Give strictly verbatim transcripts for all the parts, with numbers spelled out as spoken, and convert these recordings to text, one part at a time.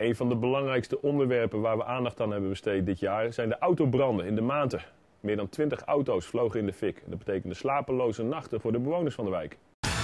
Een van de belangrijkste onderwerpen waar we aandacht aan hebben besteed dit jaar zijn de autobranden in de Maarten. Meer dan twintig auto's vlogen in de fik. Dat betekende slapeloze nachten voor de bewoners van de wijk.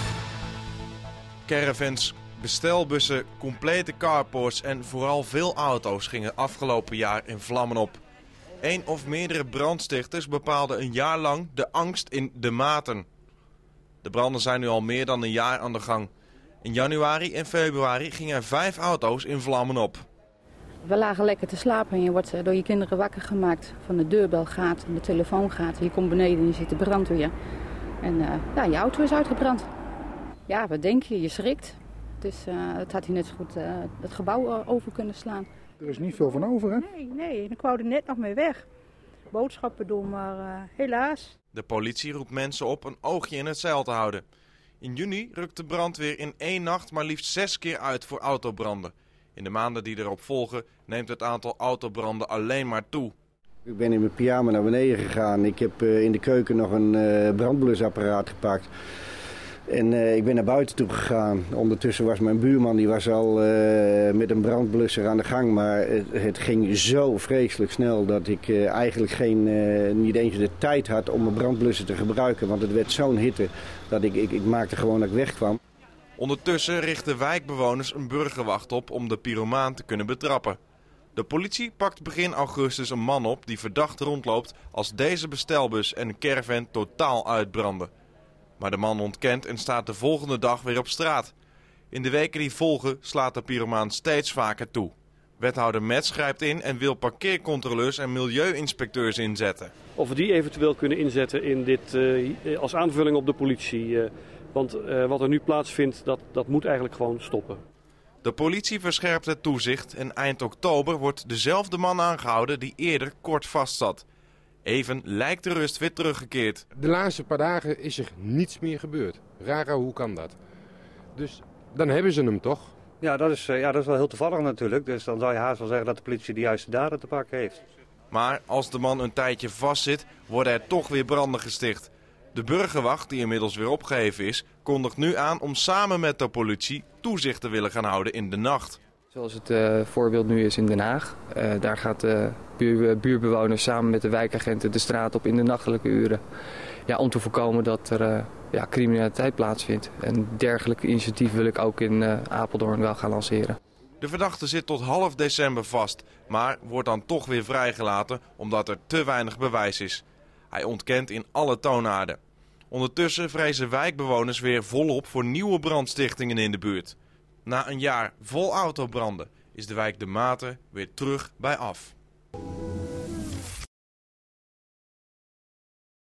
Caravans, bestelbussen, complete carports en vooral veel auto's gingen afgelopen jaar in vlammen op. Eén of meerdere brandstichters bepaalden een jaar lang de angst in de Maarten. De branden zijn nu al meer dan een jaar aan de gang. In januari en februari gingen er vijf auto's in vlammen op. We lagen lekker te slapen en je wordt door je kinderen wakker gemaakt. Van de deurbel gaat en de telefoon gaat. Je komt beneden en je ziet de brandweer. En uh, ja, je auto is uitgebrand. Ja, wat denk je? Je schrikt. Dus uh, het had hier net zo goed uh, het gebouw over kunnen slaan. Er is niet veel van over, hè? Nee, nee. Ik wou er net nog mee weg. Boodschappen doen, maar uh, helaas. De politie roept mensen op een oogje in het zeil te houden. In juni rukt de brandweer in één nacht maar liefst zes keer uit voor autobranden. In de maanden die erop volgen neemt het aantal autobranden alleen maar toe. Ik ben in mijn pyjama naar beneden gegaan. Ik heb uh, in de keuken nog een uh, brandblusapparaat gepakt. En uh, ik ben naar buiten toe gegaan. Ondertussen was mijn buurman, die was al uh, met een brandblusser aan de gang. Maar het, het ging zo vreselijk snel dat ik uh, eigenlijk geen, uh, niet eens de tijd had om mijn brandblusser te gebruiken. Want het werd zo'n hitte dat ik, ik, ik maakte gewoon dat ik wegkwam. Ondertussen richten wijkbewoners een burgerwacht op om de pyromaan te kunnen betrappen. De politie pakt begin augustus een man op die verdacht rondloopt als deze bestelbus en een caravan totaal uitbranden. Maar de man ontkent en staat de volgende dag weer op straat. In de weken die volgen slaat de pyromaan steeds vaker toe. Wethouder Metz grijpt in en wil parkeercontroleurs en milieuinspecteurs inzetten. Of we die eventueel kunnen inzetten in dit, uh, als aanvulling op de politie. Uh, want uh, wat er nu plaatsvindt, dat, dat moet eigenlijk gewoon stoppen. De politie verscherpt het toezicht en eind oktober wordt dezelfde man aangehouden die eerder kort vastzat. Even lijkt de rust weer teruggekeerd. De laatste paar dagen is er niets meer gebeurd. Rara, hoe kan dat? Dus dan hebben ze hem toch? Ja, dat is, ja, dat is wel heel toevallig natuurlijk. Dus dan zou je haast wel zeggen dat de politie de juiste daden te pakken heeft. Maar als de man een tijdje vastzit, worden er toch weer branden gesticht. De burgerwacht, die inmiddels weer opgeheven is, kondigt nu aan om samen met de politie toezicht te willen gaan houden in de nacht. Zoals het uh, voorbeeld nu is in Den Haag. Uh, daar gaat de buur, buurbewoners samen met de wijkagenten de straat op in de nachtelijke uren. Ja, om te voorkomen dat er uh, ja, criminaliteit plaatsvindt. En dergelijke initiatief wil ik ook in uh, Apeldoorn wel gaan lanceren. De verdachte zit tot half december vast, maar wordt dan toch weer vrijgelaten omdat er te weinig bewijs is. Hij ontkent in alle toonaarden. Ondertussen vrezen wijkbewoners weer volop voor nieuwe brandstichtingen in de buurt. Na een jaar vol autobranden is de wijk De Maarten weer terug bij af.